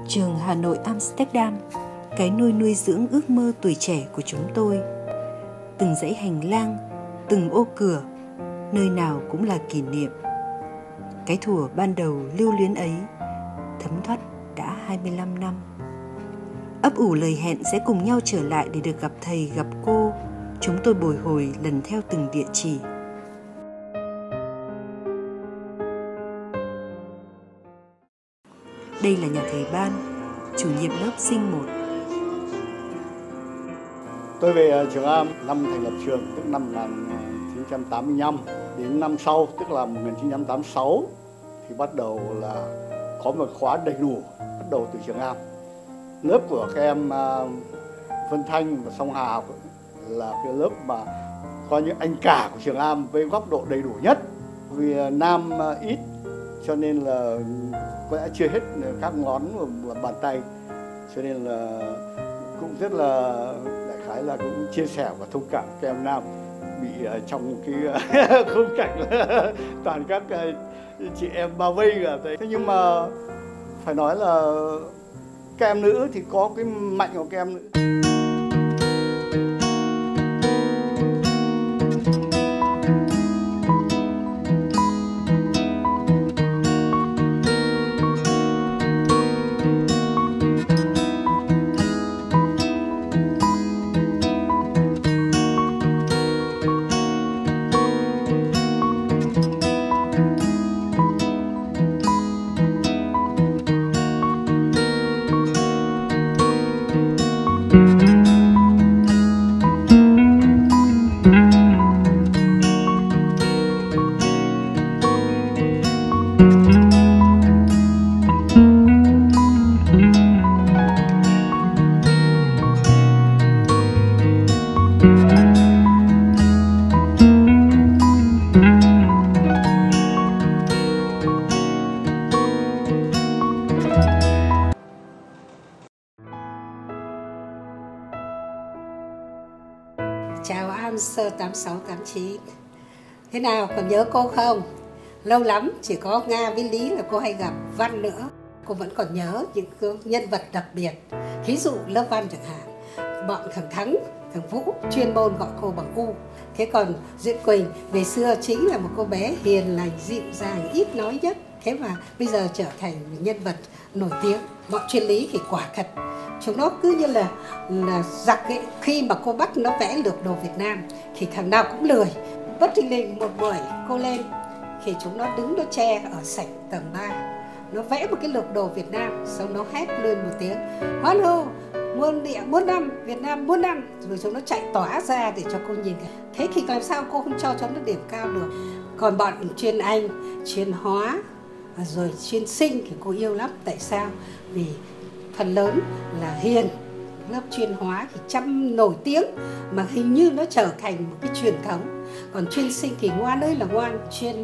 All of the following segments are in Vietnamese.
Trường Hà Nội Amsterdam, cái nôi nuôi dưỡng ước mơ tuổi trẻ của chúng tôi. Từng dãy hành lang, từng ô cửa, nơi nào cũng là kỷ niệm. Cái thuở ban đầu lưu luyến ấy, thấm thoát đã 25 năm. Ấp ủ lời hẹn sẽ cùng nhau trở lại để được gặp thầy, gặp cô. Chúng tôi bồi hồi lần theo từng địa chỉ. Đây là nhà thầy Ban, chủ nhiệm lớp sinh 1. Tôi về Trường Am năm thành lập trường, tức năm 1985. Đến năm sau, tức là 1986, thì bắt đầu là có một khóa đầy đủ, bắt đầu từ Trường Am. Lớp của các em Vân Thanh và Song Hà học là cái lớp mà coi như anh cả của Trường Am với góc độ đầy đủ nhất. Vì nam ít cho nên là có lẽ chưa hết các ngón và bàn tay, cho nên là cũng rất là đại khái là cũng chia sẻ và thông cảm các em nam bị trong cái khung cảnh toàn các chị em bao vây cả. Thế nhưng mà phải nói là các em nữ thì có cái mạnh của các em nữ. Chào Amster 8689. Thế nào, còn nhớ cô không? Lâu lắm, chỉ có Nga với Lý là cô hay gặp. Văn nữa, cô vẫn còn nhớ những nhân vật đặc biệt. Thí dụ lớp Văn chẳng hạn, bọn thằng Thắng, thằng Vũ chuyên môn gọi cô bằng U. Thế còn Duyệt Quỳnh ngày xưa chính là một cô bé hiền lành, dịu dàng, ít nói nhất. Thế mà bây giờ trở thành nhân vật nổi tiếng. Bọn chuyên lý thì quả thật chúng nó cứ như là giặc ấy. Khi mà cô bắt nó vẽ lược đồ Việt Nam thì thằng nào cũng lười. Bất thình lình một buổi cô lên thì chúng nó đứng nó che ở sảnh tầng 3. Nó vẽ một cái lược đồ Việt Nam, xong nó hét lên một tiếng hoan hô muôn địa muôn năm, Việt Nam muôn năm, rồi chúng nó chạy tỏa ra để cho cô nhìn. Thế thì làm sao cô không cho nó điểm cao được? Còn bọn chuyên Anh, chuyên hóa rồi chuyên sinh thì cô yêu lắm. Tại sao? Vì phần lớn là hiền. Lớp chuyên hóa thì chăm nổi tiếng mà hình như nó trở thành một cái truyền thống. Còn chuyên sinh thì ngoan ơi là ngoan. Chuyên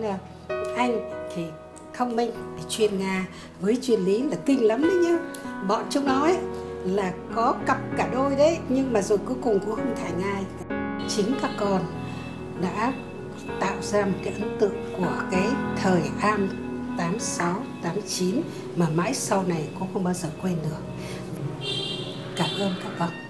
Anh thì thông minh. Chuyên Nga với chuyên lý là kinh lắm đấy nhá. Bọn chúng nó ấy là có cặp cả đôi đấy, nhưng mà rồi cuối cùng cũng không thành ai. Chính các con đã tạo ra một cái ấn tượng của cái thời Am 86, 89 mà mãi sau này cũng không bao giờ quên được. Cảm ơn các con.